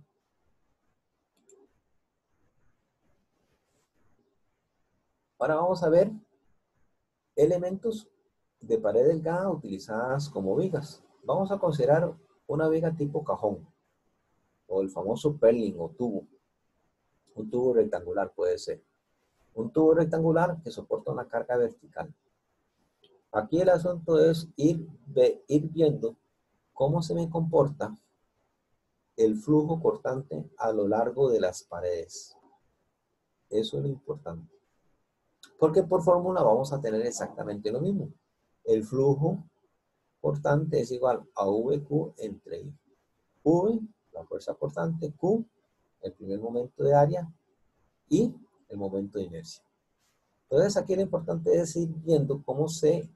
Ahora vamos a ver elementos de pared delgada utilizadas como vigas. Vamos a considerar una viga tipo cajón o el famoso purlin o tubo. Un tubo rectangular puede ser. Un tubo rectangular que soporta una carga vertical. Aquí el asunto es ir viendo cómo se me comporta el flujo cortante a lo largo de las paredes. Eso es lo importante. Porque por fórmula vamos a tener exactamente lo mismo. El flujo cortante es igual a VQ entre I. V, la fuerza cortante, Q, el primer momento de área, y el momento de inercia. Entonces aquí lo importante es ir viendo cómo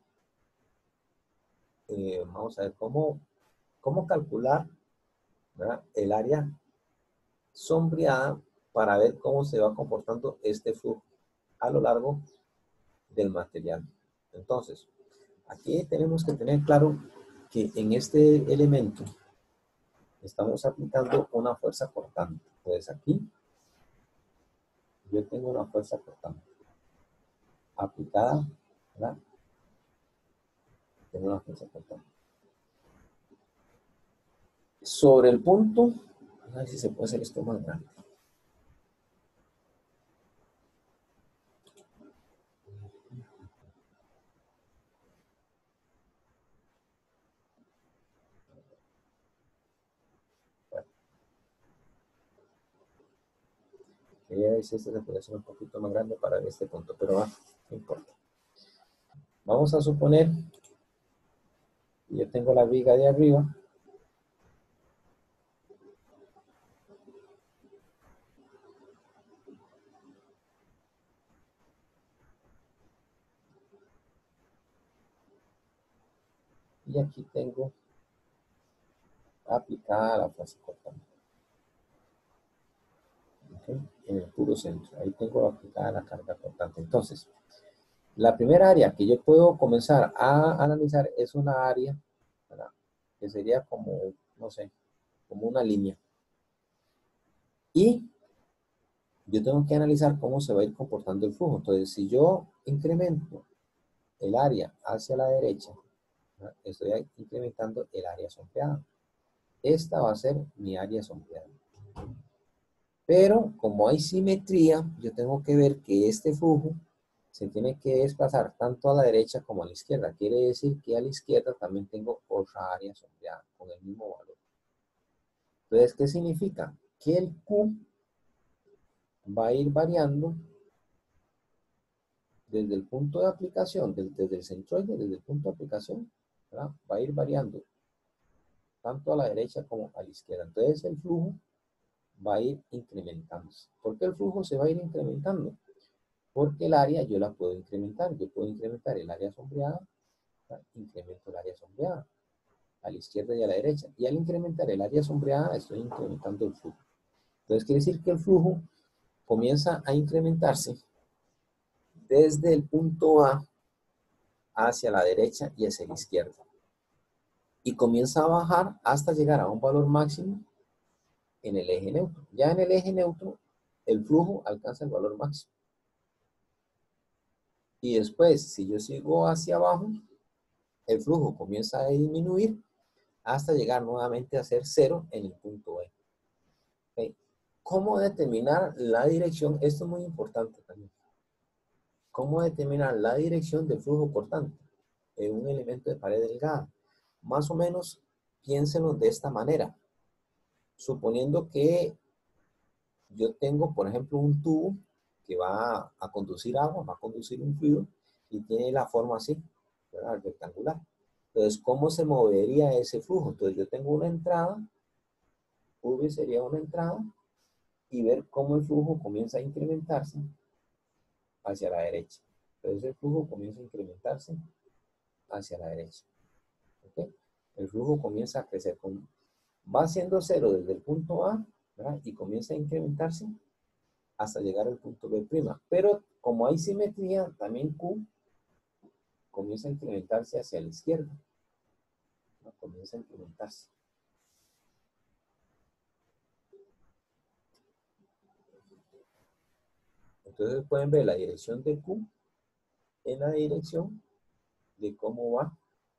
vamos a ver, cómo calcular, ¿verdad? El área sombreada para ver cómo se va comportando este flujo a lo largo del material. Entonces, aquí tenemos que tener claro que en este elemento estamos aplicando una fuerza cortante. Entonces aquí yo tengo una fuerza cortante aplicada, ¿verdad? Tengo una fuerza cortante. Sobre el punto, a ver si se puede hacer esto más grande. Quería ver si este se puede hacer un poquito más grande para ver este punto, pero no importa. Vamos a suponer que yo tengo la viga de arriba. Y aquí tengo aplicada la fuerza cortante. ¿Okay? En el puro centro. Ahí tengo aplicada la carga cortante. Entonces, la primera área que yo puedo comenzar a analizar es una área, ¿verdad?, que sería como, no sé, como una línea. Y yo tengo que analizar cómo se va a ir comportando el flujo. Entonces, si yo incremento el área hacia la derecha, ¿verdad?, estoy incrementando el área sombreada. Esta va a ser mi área sombreada. Pero como hay simetría, yo tengo que ver que este flujo se tiene que desplazar tanto a la derecha como a la izquierda. Quiere decir que a la izquierda también tengo otra área sombreada con el mismo valor. Entonces, ¿qué significa? Que el Q va a ir variando desde el punto de aplicación, desde el centroide, desde el punto de aplicación, ¿verdad?, va a ir variando tanto a la derecha como a la izquierda. Entonces, el flujo va a ir incrementándose. ¿Por qué el flujo se va a ir incrementando? Porque el área yo la puedo incrementar. Yo puedo incrementar el área sombreada, ¿verdad?, incremento el área sombreada a la izquierda y a la derecha. Y al incrementar el área sombreada, estoy incrementando el flujo. Entonces, quiere decir que el flujo comienza a incrementarse desde el punto A hacia la derecha y hacia la izquierda. Y comienza a bajar hasta llegar a un valor máximo en el eje neutro. Ya en el eje neutro, el flujo alcanza el valor máximo. Y después, si yo sigo hacia abajo, el flujo comienza a disminuir hasta llegar nuevamente a ser cero en el punto E. ¿Okay? ¿Cómo determinar la dirección? Esto es muy importante también. ¿Cómo determinar la dirección del flujo cortante en un elemento de pared delgada? Más o menos, piénsenlo de esta manera. Suponiendo que yo tengo, por ejemplo, un tubo que va a conducir agua, va a conducir un fluido y tiene la forma así, ¿verdad?, rectangular. Entonces, ¿cómo se movería ese flujo? Entonces, yo tengo una entrada, V sería una entrada, y ver cómo el flujo comienza a incrementarse hacia la derecha. Entonces, el flujo comienza a incrementarse hacia la derecha. ¿Okay? El flujo comienza a crecer. Va siendo cero desde el punto A, ¿verdad?, y comienza a incrementarse hasta llegar al punto B'. Pero como hay simetría, también Q comienza a incrementarse hacia la izquierda, ¿no? Comienza a incrementarse. Entonces pueden ver la dirección de Q en la dirección de cómo va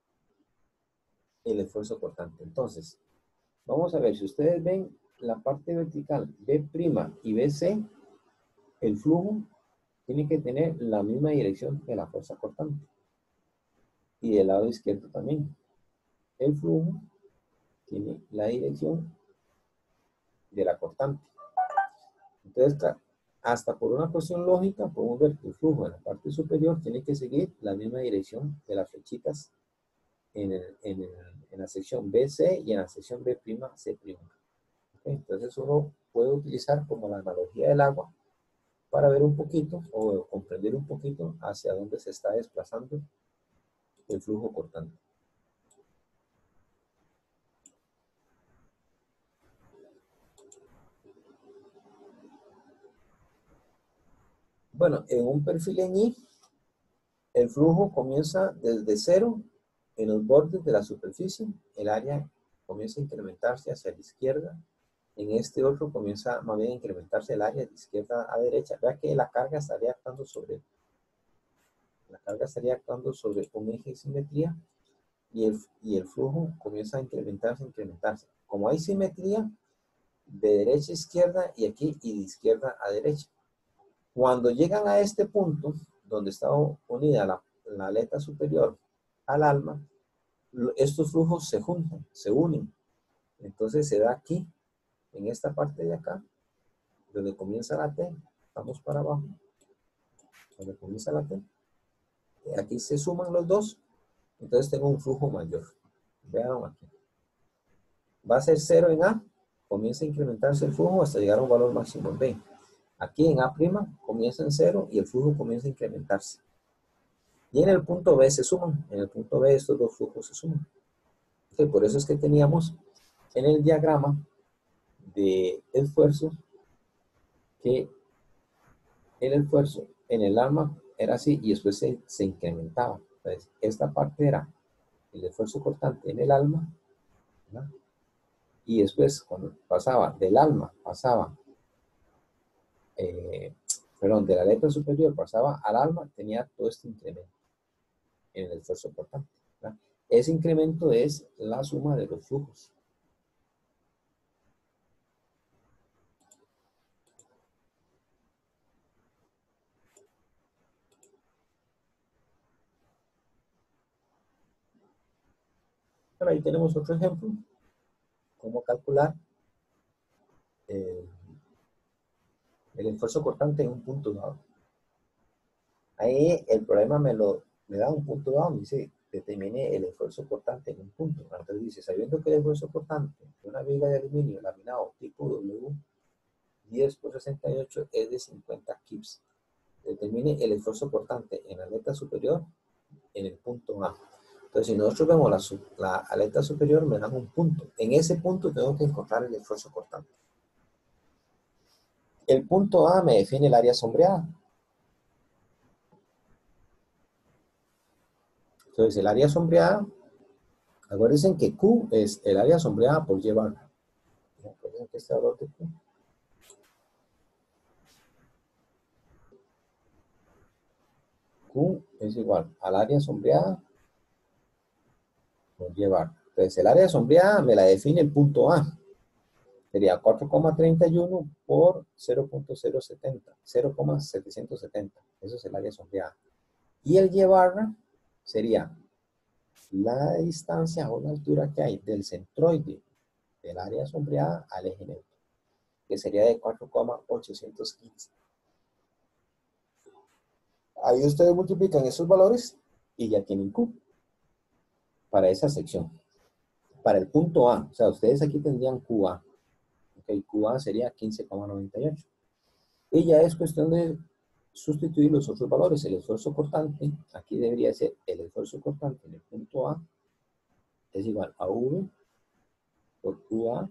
el esfuerzo cortante. Entonces, vamos a ver, si ustedes ven la parte vertical B' y BC, el flujo tiene que tener la misma dirección que la fuerza cortante. Y del lado izquierdo también. El flujo tiene la dirección de la cortante. Entonces, hasta por una cuestión lógica, podemos ver que el flujo en la parte superior tiene que seguir la misma dirección de las flechitas en la sección BC y en la sección B'C'. ¿Okay? Entonces, uno puede utilizar como la analogía del agua para ver un poquito o comprender un poquito hacia dónde se está desplazando el flujo cortante. Bueno, en un perfil en I, el flujo comienza desde cero en los bordes de la superficie. El área comienza a incrementarse hacia la izquierda. En este otro comienza más bien a incrementarse el área de izquierda a derecha. Vea que la carga estaría actuando sobre un eje de simetría y el flujo comienza a incrementarse. Como hay simetría, de derecha a izquierda y aquí y de izquierda a derecha. Cuando llegan a este punto, donde está unida la aleta superior al alma, estos flujos se juntan, se unen. Entonces se da aquí, en esta parte de acá, donde comienza la T, vamos para abajo, donde comienza la T, aquí se suman los dos, entonces tengo un flujo mayor. Vean aquí. Va a ser 0 en A, comienza a incrementarse el flujo hasta llegar a un valor máximo en B. Aquí en A' comienza en 0 y el flujo comienza a incrementarse. Y en el punto B se suman. En el punto B estos dos flujos se suman. Entonces, por eso es que teníamos en el diagrama de esfuerzo que el esfuerzo en el alma era así y después se incrementaba. Entonces, esta parte era el esfuerzo cortante en el alma, ¿verdad? Y después, cuando pasaba del alma, pasaba, perdón, de la letra superior pasaba al alma, tenía todo este incremento en el esfuerzo cortante, ¿verdad? Ese incremento es la suma de los flujos. Pero ahí tenemos otro ejemplo, cómo calcular el esfuerzo cortante en un punto dado. Ahí el problema me da un punto dado, me dice, determine el esfuerzo cortante en un punto. Entonces dice, sabiendo que el esfuerzo cortante de una viga de aluminio laminado tipo W10 por 68 es de 50 kips. Determine el esfuerzo cortante en la aleta superior en el punto A. Entonces, si nosotros vemos la aleta superior, me dan un punto. En ese punto tengo que encontrar el esfuerzo cortante. El punto A me define el área sombreada. Entonces, el área sombreada, acuérdense que Q es el área sombreada por Y barra. Acuérdense que este valor de Q. Q es igual al área sombreada por Y barra. Entonces, el área sombreada me la define el punto A. Sería 4,31 por 0,070, 0,770. Eso es el área sombreada. Y el Y barra sería la distancia o la altura que hay del centroide del área sombreada al eje neutro, que sería de 4,815. Ahí ustedes multiplican esos valores y ya tienen Q para esa sección. Para el punto A, o sea, ustedes aquí tendrían QA. Okay, QA sería 15,98. Y ya es cuestión de sustituir los otros valores. El esfuerzo cortante, aquí debería ser el esfuerzo cortante en el punto A, es igual a V por QA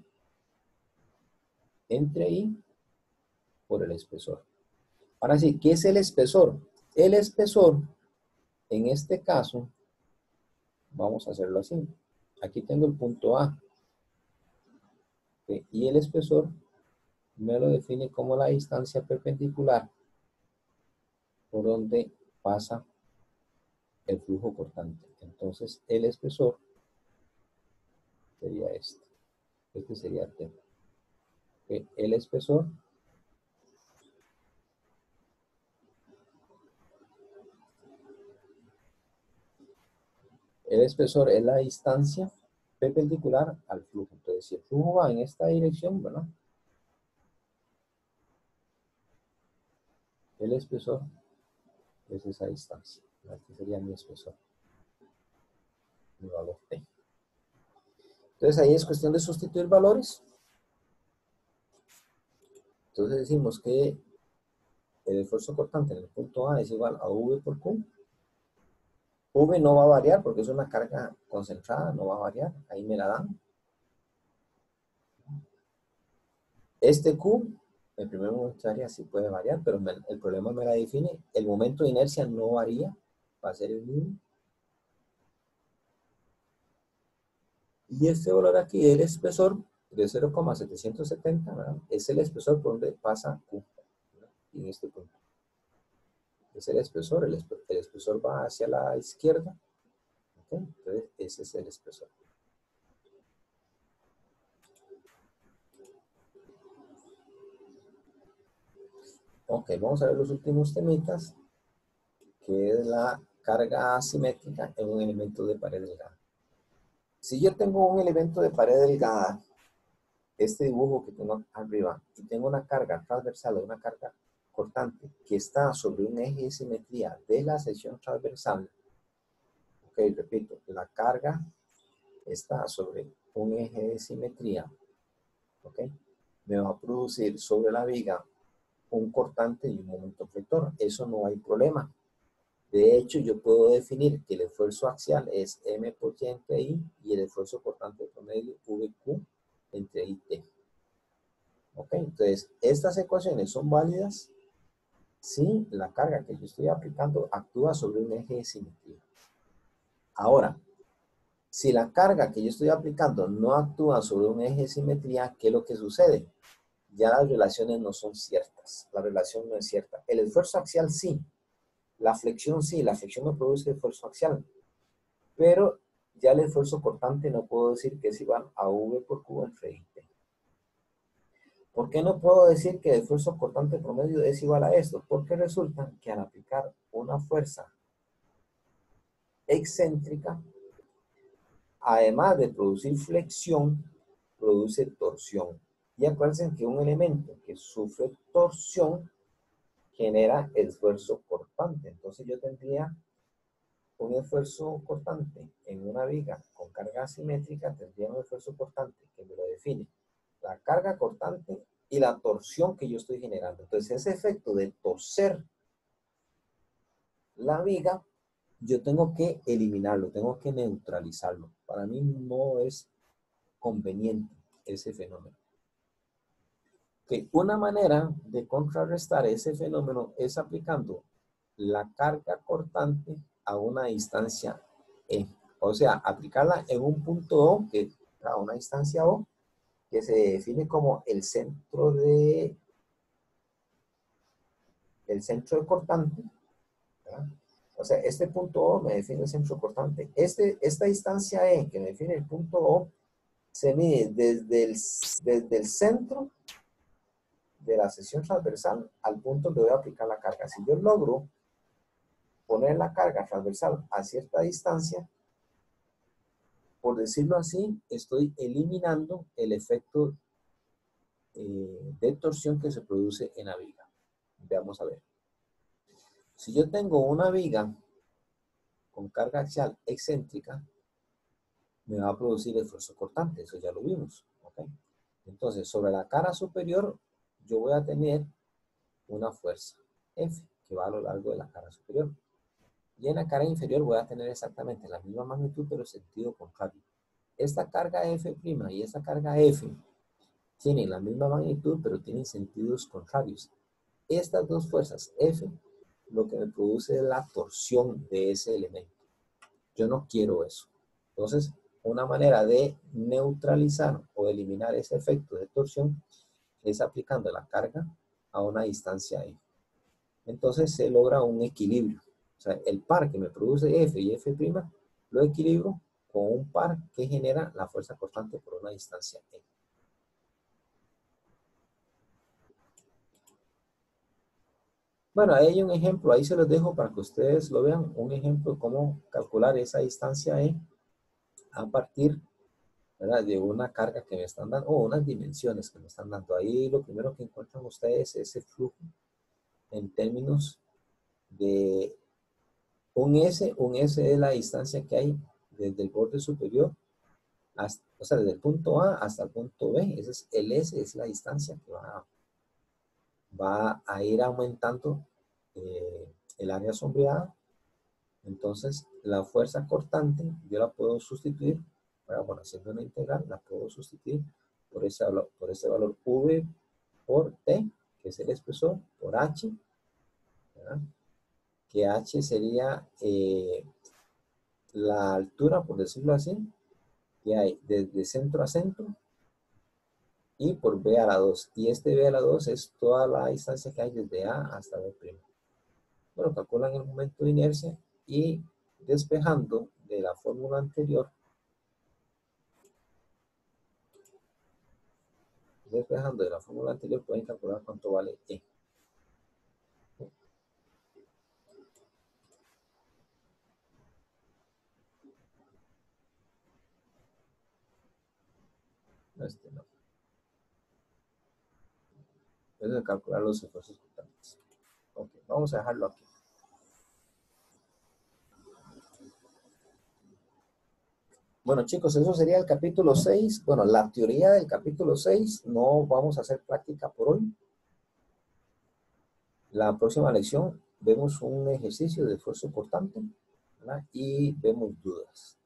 entre I por el espesor. Ahora sí, ¿qué es el espesor? El espesor, en este caso, vamos a hacerlo así. Aquí tengo el punto A. ¿Okay? Y el espesor me lo define como la distancia perpendicular por donde pasa el flujo cortante. Entonces, el espesor sería este. Este sería T. ¿Okay? El espesor es la distancia perpendicular al flujo. Entonces, si el flujo va en esta dirección, ¿verdad? El espesor es esa distancia. Este sería mi espesor. Mi valor T. Entonces, ahí es cuestión de sustituir valores. Entonces, decimos que el esfuerzo cortante en el punto A es igual a V por Q. V no va a variar porque es una carga concentrada, no va a variar. Ahí me la dan. Este Q, el primer momento de área sí puede variar, pero el problema me la define. El momento de inercia no varía, va a ser el mismo. Y este valor aquí, el espesor de 0,770, ¿verdad? Es el espesor por donde pasa Q, ¿verdad? Y en este punto. Es el espesor, el espesor va hacia la izquierda. ¿Okay? Entonces, ese es el espesor. Ok, vamos a ver los últimos temitas, que es la carga asimétrica en un elemento de pared delgada. Si yo tengo un elemento de pared delgada, este dibujo que tengo arriba y tengo una carga transversal o una carga cortante que está sobre un eje de simetría de la sección transversal, ok, repito, la carga está sobre un eje de simetría, ok, me va a producir sobre la viga un cortante y un momento flector. Eso no hay problema. De hecho, yo puedo definir que el esfuerzo axial es M por Y entre I y el esfuerzo cortante promedio VQ entre IT. Ok, entonces estas ecuaciones son válidas si la carga que yo estoy aplicando actúa sobre un eje de simetría. Ahora, si la carga que yo estoy aplicando no actúa sobre un eje de simetría, ¿qué es lo que sucede? Ya las relaciones no son ciertas. La relación no es cierta. El esfuerzo axial sí. La flexión sí. La flexión me produce esfuerzo axial. Pero ya el esfuerzo cortante no puedo decir que es igual a V por Q entre IT. ¿Por qué no puedo decir que el esfuerzo cortante promedio es igual a esto? Porque resulta que al aplicar una fuerza excéntrica, además de producir flexión, produce torsión. Y acuérdense que un elemento que sufre torsión genera esfuerzo cortante. Entonces yo tendría un esfuerzo cortante en una viga con carga asimétrica, tendría un esfuerzo cortante que me lo define la carga cortante y la torsión que yo estoy generando. Entonces ese efecto de torcer la viga, yo tengo que eliminarlo, tengo que neutralizarlo. Para mí no es conveniente ese fenómeno. Okay. Una manera de contrarrestar ese fenómeno es aplicando la carga cortante a una distancia E. O sea, aplicarla en un punto O, que a una distancia O, que se define como el centro de cortante, ¿verdad? O sea, este punto O me define el centro cortante. Esta distancia E que me define el punto O se mide desde el centro de la sección transversal al punto donde voy a aplicar la carga. Si yo logro poner la carga transversal a cierta distancia, por decirlo así, estoy eliminando el efecto de torsión que se produce en la viga. Veamos a ver. Si yo tengo una viga con carga axial excéntrica, me va a producir esfuerzo cortante, eso ya lo vimos. ¿Okay? Entonces, sobre la cara superior, yo voy a tener una fuerza F, que va a lo largo de la cara superior. Y en la cara inferior voy a tener exactamente la misma magnitud, pero sentido contrario. Esta carga F' y esta carga F tienen la misma magnitud, pero tienen sentidos contrarios. Estas dos fuerzas F, lo que me produce es la torsión de ese elemento. Yo no quiero eso. Entonces, una manera de neutralizar o eliminar ese efecto de torsión es aplicando la carga a una distancia E. Entonces se logra un equilibrio. O sea, el par que me produce F y F' lo equilibro con un par que genera la fuerza constante por una distancia E. Bueno, ahí hay un ejemplo, ahí se los dejo para que ustedes lo vean, un ejemplo de cómo calcular esa distancia E a partir, ¿verdad?, de una carga que me están dando, o unas dimensiones que me están dando. Ahí lo primero que encuentran ustedes es ese flujo en términos de un S es la distancia que hay desde el borde superior, hasta, o sea, desde el punto A hasta el punto B. Ese es, el S es la distancia que va a ir aumentando el área sombreada. Entonces, la fuerza cortante yo la puedo sustituir, bueno, haciendo una integral, la puedo sustituir por ese valor V por T, que es el espesor, por H, ¿verdad? Que H sería la altura, por decirlo así, que hay desde centro a centro, y por B a la 2. Y este B a la 2 es toda la distancia que hay desde A hasta B'. Bueno, calculan el momento de inercia y despejando de la fórmula anterior, pueden calcular cuánto vale E. Este no. Eso de calcular los esfuerzos cortantes. Ok, vamos a dejarlo aquí. Bueno, chicos, eso sería el capítulo 6. Bueno, la teoría del capítulo 6. No vamos a hacer práctica por hoy. La próxima lección vemos un ejercicio de esfuerzo cortante, ¿verdad? Y vemos dudas.